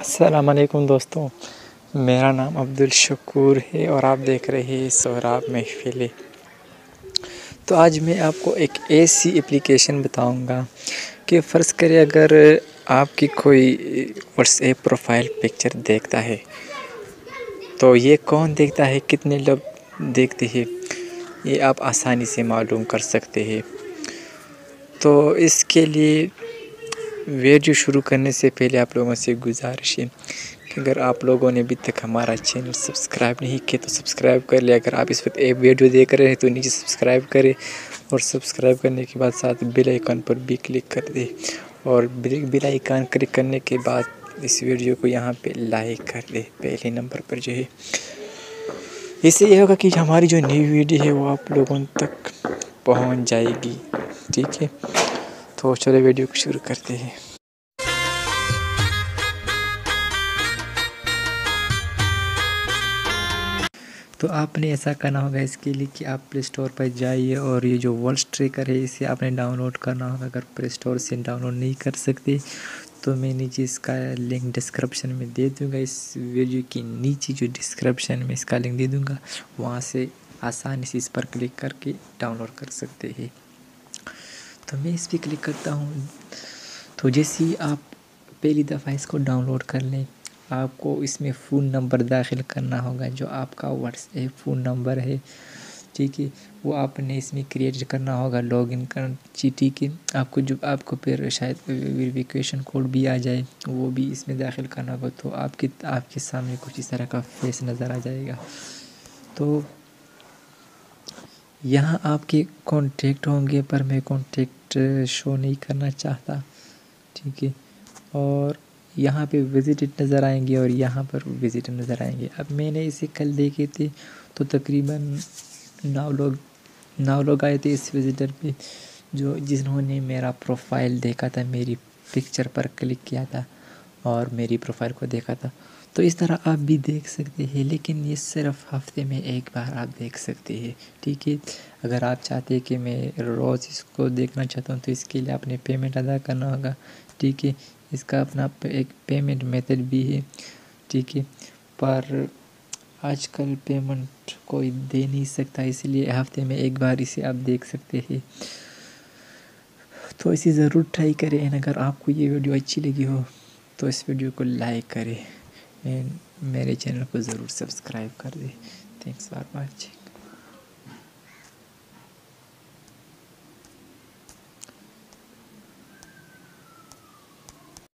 السلام علیکم دوستوں، میرا نام عبدالشکور ہے اور آپ دیکھ رہے ہیں سہراب محفلیں۔ تو آج میں آپ کو ایک ایسی اپلیکیشن بتاؤں گا کہ فرض کرے اگر آپ کی کوئی واٹس ایپ پروفائل پکچر دیکھتا ہے تو یہ کون دیکھتا ہے، کتنے لوگ دیکھتے ہیں، یہ آپ آسانی سے معلوم کر سکتے ہیں۔ تو اس کے لیے ویڈیو شروع کرنے سے پہلے آپ لوگوں سے گزارش ہے کہ اگر آپ لوگوں نے ابھی تک ہمارا چینل سبسکرائب نہیں کیا تو سبسکرائب کر لیں۔ اگر آپ اس وقت ایک ویڈیو دیکھ رہے ہیں تو نیچے سبسکرائب کریں اور سبسکرائب کرنے کے بعد ساتھ بیل آئیکن پر بھی کلک کر دیں، اور بیل آئیکن کلک کرنے کے بعد اس ویڈیو کو یہاں پہ لائک کر دیں پہلے نمبر پر جو ہے۔ اس سے یہ ہوگا کہ ہماری جو نیو ویڈیو ہے وہ آپ لوگوں تک پہنچ جائے گی، ٹھیک ہے؟ تو چلو ویڈیو کو شروع کرتے ہیں۔ تو آپ نے ایسا کرنا ہوگا اس کے لیے کہ آپ پلے اسٹور پر جائیے اور یہ جو وائس ٹریکر ہے اسے آپ نے ڈاؤن لوڈ کرنا ہوگا۔ اگر پلے اسٹور سے ڈاؤن لوڈ نہیں کر سکتے تو میں نیچے اس کا لنک ڈسکرپشن میں دے دوں گا، اس ویڈیو کی نیچے جو ڈسکرپشن میں اس کا لنک دے دوں گا، وہاں سے آسانی سے اس پر کلک کر کے ڈاؤن لوڈ کر سکتے ہیں۔ تو میں اس پہ کلک کرتا ہوں۔ تو جیسے ہی آپ پہلی دفعہ اس کو ڈاؤن لوڈ کر لیں، آپ کو اس میں فون نمبر داخل کرنا ہوگا جو آپ کا واٹس ایپ فون نمبر ہے، ٹھیک ہے؟ وہ آپ نے اس میں کریٹ کرنا ہوگا، لاگ ان کرنا، ٹھیک ہے؟ آپ کو پھر شاید ویریفیکیشن کوڈ بھی آ جائے، وہ بھی اس میں داخل کرنا ہوگا، تو آپ کے سامنے کچھ اس طرح کا فیس نظر آ جائے گا۔ تو یہاں آپ کے کانٹیکٹ ہوں گے پر میں کانٹیکٹ شو نہیں کرنا چاہتا، ٹھیک ہے؟ اور یہاں پہ وزٹڈ نظر آئیں گے اور یہاں پر وزٹ نظر آئیں گے۔ اب میں نے اسے کل دیکھے تھے تو تقریباً 9 لوگ آئے تھے اس وزٹر پہ، جنہوں نے میرا پروفائل دیکھا تھا، میری پکچر پر کلک کیا تھا اور میری پروفائل کو دیکھا تھا۔ تو اس طرح آپ بھی دیکھ سکتے ہیں، لیکن یہ صرف ہفتے میں ایک بار آپ دیکھ سکتے ہیں، ٹھیک ہے؟ اگر آپ چاہتے ہیں کہ میں روز اس کو دیکھنا چاہتا ہوں تو اس کے لیے آپ نے پیمنٹ ادا کرنا ہوگا، ٹھیک ہے؟ اس کا اپنا ایک پیمنٹ میتھڈ بھی ہے، ٹھیک ہے؟ پر آج کل پیمنٹ کوئی دے نہیں سکتا، اس لیے ہفتے میں ایک بار اسے آپ دیکھ سکتے ہیں۔ تو اسے ضرور ٹرائی کریں۔ اگر آپ کو یہ ویڈیو اچھی لگی ہو تو اس ویڈیو کو لائک کریں، میرے چینل کو ضرور سبسکرائب کر دیں۔ Thanks for watching.